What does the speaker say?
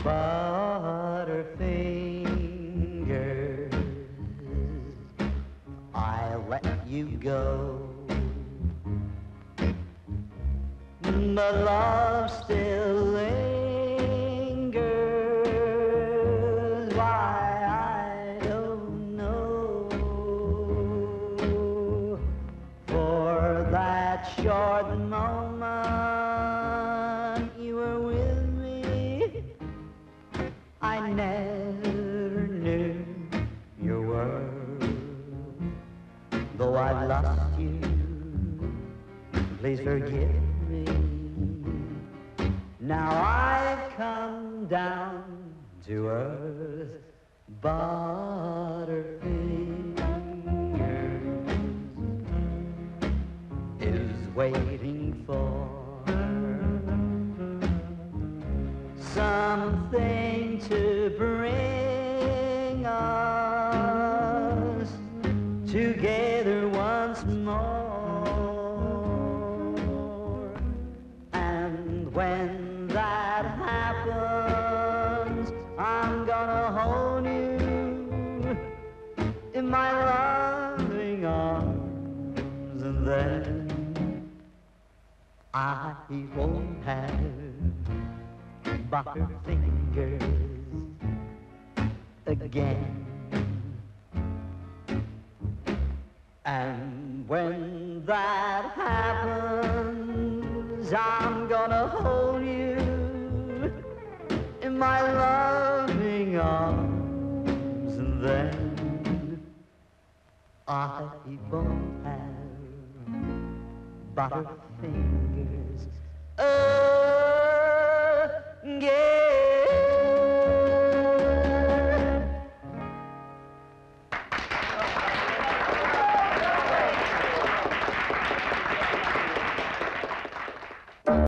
Butterfingers, I let you go, but love still lingers. Why, I don't know. For that short moment you were with me, I never knew your worth. Though I've lost you, please forgive me. Now I've come down to earth. Butterfingers is waiting for something to bring us together once more. And when that happens, I'm gonna hold you in my loving arms, and then I won't have Butterfingers again. And when that happens, I'm gonna hold you in my loving arms, and then I won't have Butterfingers again.